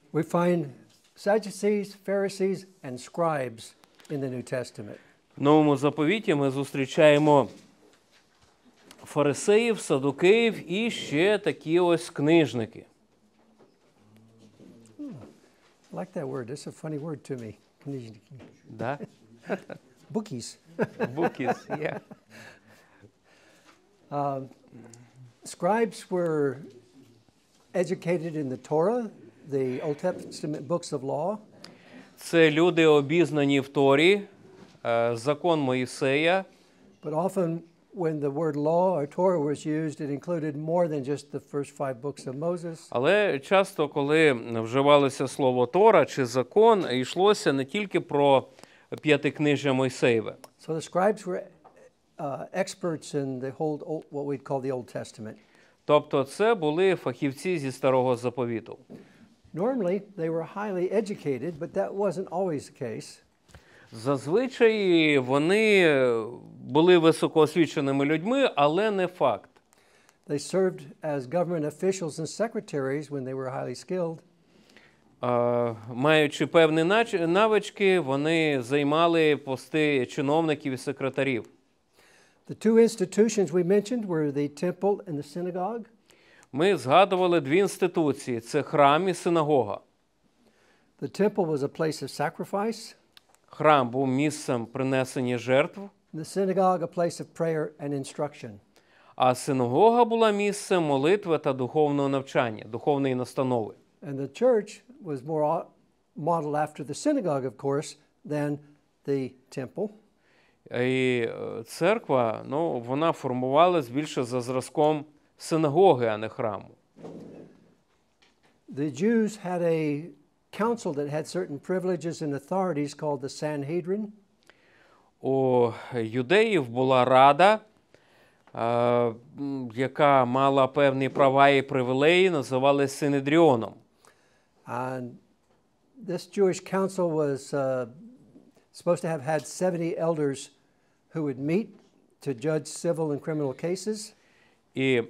We find Sadducees, Pharisees, and scribes in the New Testament. В Новому Заповіті ми зустрічаємо фарисеїв, садукеїв і ще такі ось книжники. I like that word. It's a funny word to me. Да? Bookies. Bookies, yeah. Scribes were educated in the Torah, the Old Testament books of law. Це люди обізнані в Торі, закон Моїсея. But often when the word law or Torah was used, it included more than just the first 5 books of Moses. Але часто, коли вживалося слово Тора чи закон, йшлося не тільки про п'ятикнижжя Мойсеєве. So the scribes were experts in the whole, what we'd call the Old Testament. Тобто це були фахівці зі Старого Заповіту. Normally, they were highly educated, but that wasn't always the case. Зазвичай вони були високоосвіченими людьми, але не факт. They served as government officials and secretaries when they were highly skilled. Маючи певні навички, вони займали пости чиновників і секретарів. The two institutions we mentioned were the temple and the synagogue. Ми згадували дві інституції – це храм і синагога. The temple was a place of sacrifice. Храм був місцем принесення жертв, The synagogue a place of prayer and instruction. а синагога була місцем молитви та духовного навчання, духовної настанови. And the church was more modeled after the synagogue, of course, than the temple. І церква, вона формувалась більше за зразком синагоги, а не храму. The Jews had a council that had certain privileges and authorities called the Sanhedrin. У юдеїв була рада, яка мала певні права і привілеї, називали Синедріоном. And this Jewish council was supposed to have had 70 elders who would meet to judge civil and criminal cases. І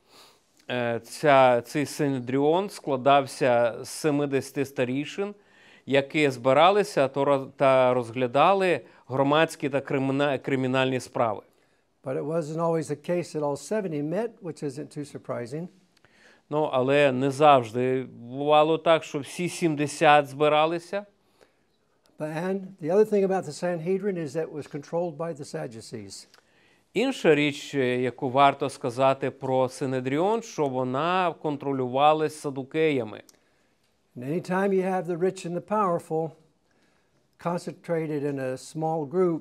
цей Синедріон складався з 70 старішин, які збиралися та розглядали громадські та кримінальні справи. But it wasn't always the case that all 70 met, which isn't too surprising. Але не завжди бувало так, що всі 70 збиралися. And the other thing about the Sanhedrin is that it was controlled by the Sadducees. Інша річ, яку варто сказати про Синедріон, що вона контролювалась садукеями. And anytime you have the rich and the powerful concentrated in a small group,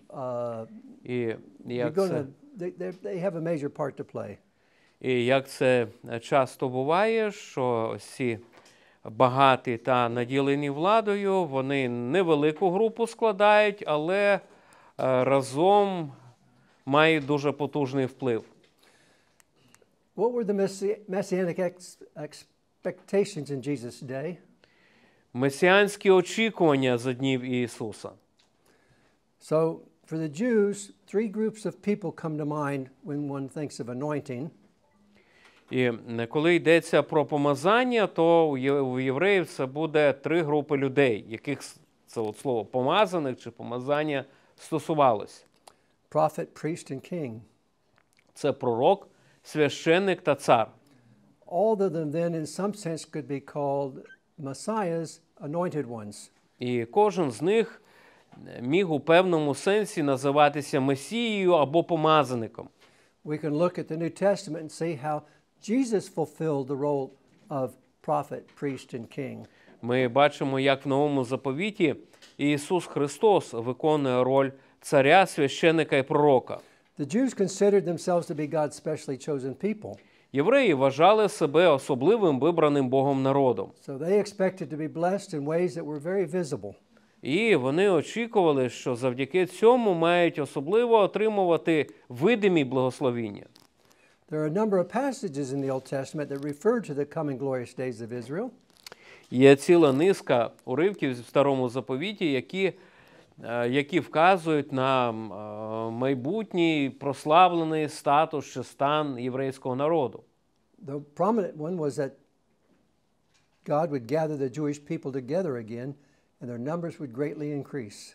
they have a major part to play. І як це часто буває, що всі багаті та наділені владою, вони невелику групу складають, але разом мають дуже потужний вплив. What were the messianic expectations in Jesus' day? Месіанські очікування за днів Ісуса. So, for the Jews, 3 groups of people come to mind when one thinks of anointing. І коли йдеться про помазання, то у євреїв це буде 3 групи людей, яких це слово помазаних чи помазання стосувалось. Prophet, priest, and king. Це пророк, священник та цар. All of them then, in some sense, could be called Messiahs, anointed ones. І кожен з них міг у певному сенсі називатися Месією або помазаником. We can look at the New Testament and see how Jesus fulfilled the role of prophet, priest, and king. Ми бачимо, як в Новому Заповіті Ісус Христос виконує роль царя, священника і пророка. The Jews considered themselves to be God's specially chosen people. Євреї вважали себе особливим вибраним Богом народом. So they expected to be blessed in ways that were very visible. І вони очікували, що завдяки цьому мають особливо отримувати видимі благословіння. There are a number of passages in the Old Testament that refer to the coming glorious days of Israel. Є ціла низка уривків в Старому Заповіті, які вказують на майбутній прославлений статус чи стан єврейського народу. The prominent one was that God would gather the Jewish people together again, and their numbers would greatly increase.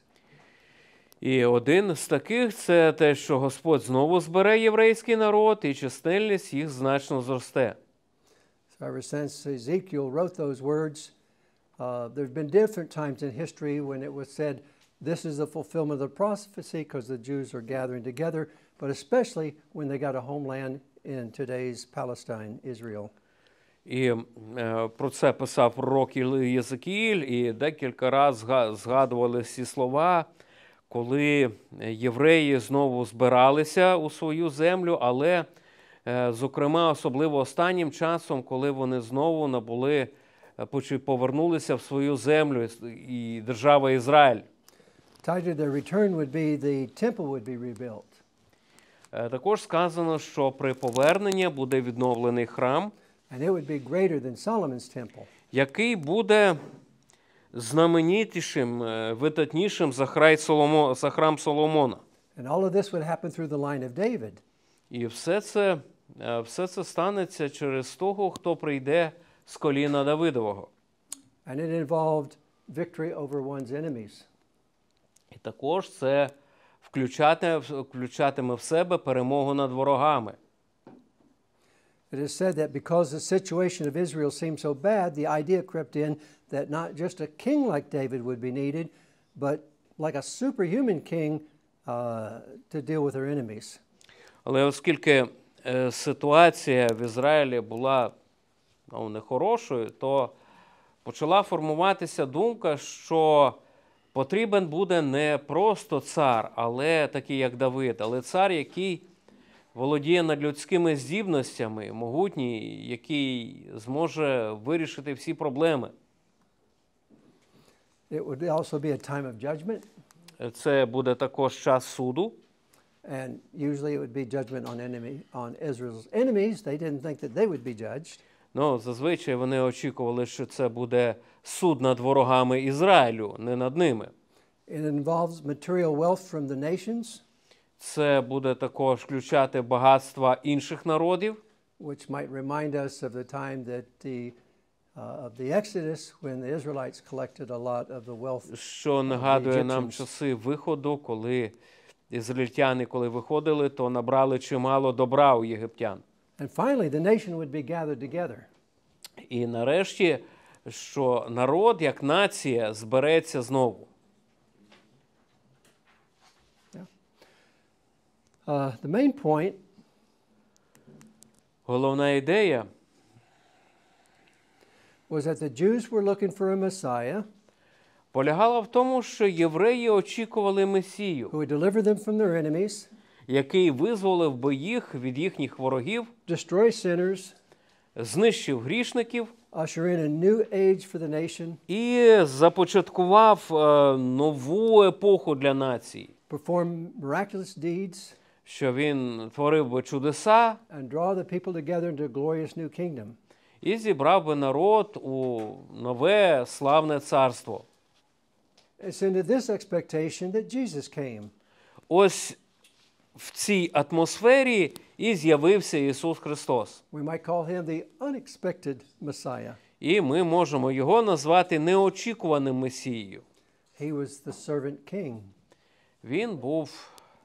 І один з таких – це те, що Господь знову збере єврейський народ, і чисельність їх значно зросте. So ever since Ezekiel wrote those words, there's been different times in history when it was said, this is the fulfillment of the prophecy because the Jews are gathering together, but especially when they got a homeland in today's Palestine, Israel. І про це писав пророк Єзекіїль, і декілька разів згадували ці слова, коли євреї знову збиралися у свою землю, але, зокрема, особливо останнім часом, коли вони знову повернулися в свою землю і держава Ізраїль. Tied to their return would be the temple would be rebuilt. Також сказано, що при поверненні буде відновлений храм, And it would be greater than Solomon's temple. який буде знаменитішим, видатнішим за храм Соломона. And all of this would happen through the line of David. І все це станеться через того, хто прийде з коліна Давидового. And it involved victory over one's enemies. І також це включатиме в себе перемогу над ворогами. It is said that because the situation of Israel seemed so bad, the idea crept in that not just a king like David would be needed, but like a superhuman king to deal with their enemies. Але оскільки ситуація в Ізраїлі була нехорошою, то почала формуватися думка, що потрібен буде не просто цар, але такий, як Давид, але цар, який володіє надлюдськими здібностями, могутній, який зможе вирішити всі проблеми. It would also be a time of judgment. Це буде також час суду. And usually it would be judgment on Israel's enemies. They didn't think that they would be judged. Зазвичай вони очікували, що це буде суд над ворогами Ізраїлю, не над ними. It involves material wealth from the nations. Це буде також включати багатства інших народів, which might remind us of the time that of the Exodus when the Israelites collected a lot of the wealth. Що нагадує нам часи виходу, коли ізраїльтяни, коли виходили, то набрали чимало добра у єгиптян. And finally, the nation would be gathered together. І нарешті, що народ, як нація, збереться знову. The main point Головна ідея was that the Jews were looking for a Messiah полягала в тому, що євреї очікували Месію, who would deliver them from their enemies, який визволив би їх від їхніх ворогів, destroy sinners, знищив грішників usher in a new age for the nation, і започаткував нову епоху для нації, perform miraculous deeds, що він творив би чудеса and draw the people together into a glorious new kingdom. і зібрав би народ у нове славне царство. It's into this expectation that Jesus came. Ось в цій атмосфері і з'явився Ісус Христос. We might call him the unexpected Messiah. І ми можемо його назвати неочікуваним Месією. He was the servant king. Він був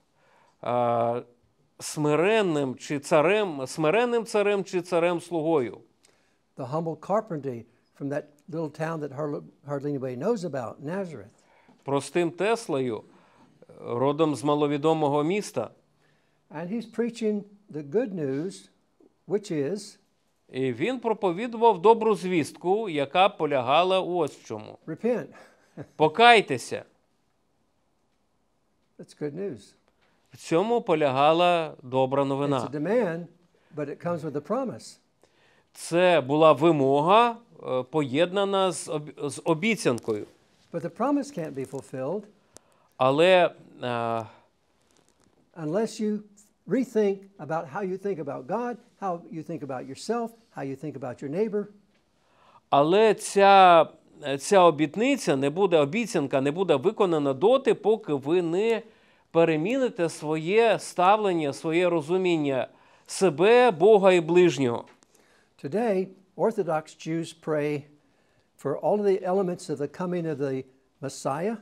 смиренним царем чи царем-слугою. The humble carpenter from that little town that hardly anybody knows about, Nazareth. Простим Теслою, родом з маловідомого міста. And he's preaching the good news, which is І він проповідував добру звістку, яка полягала ось в чому. repent. Покайтеся. That's good news. В цьому полягала добра It's a новина. demand, but it comes with a promise. Це була вимога, поєднана з обіцянкою. But the promise can't be fulfilled Але unless you rethink about how you think about God, how you think about yourself, how you think about your neighbor. Але ця обіцянка не буде виконана доти, поки ви не переміните своє ставлення, своє розуміння себе, Бога і ближнього. Today, Orthodox Jews pray for all of the elements of the coming of the Messiah.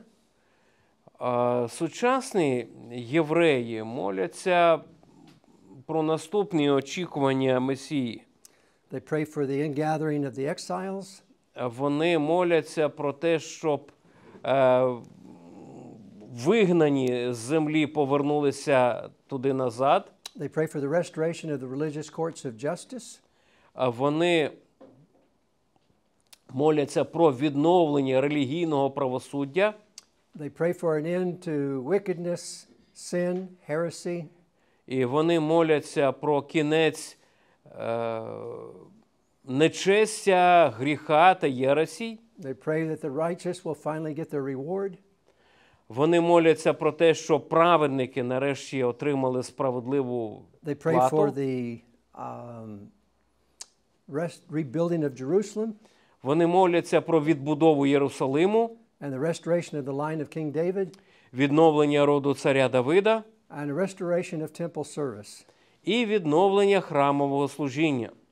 Сучасні євреї моляться про наступні очікування Месії. They pray for the ingathering of the exiles. Вони моляться про те, щоб вигнані з землі повернулися туди назад. They pray for the restoration of the religious courts of justice. Вони моляться про відновлення релігійного правосуддя. They pray for an end to wickedness, sin, heresy. І вони моляться про кінець нечестя, гріха та єресій. They pray that the righteous will finally get their reward. Вони моляться про те, щоб праведники нарешті отримали справедливу They pray for плату. the rebuilding of Jerusalem Вони моляться про відбудову Єрусалиму, and the restoration of the line of King David відновлення роду царя Давида and the restoration of temple service. і відновлення храмового служіння.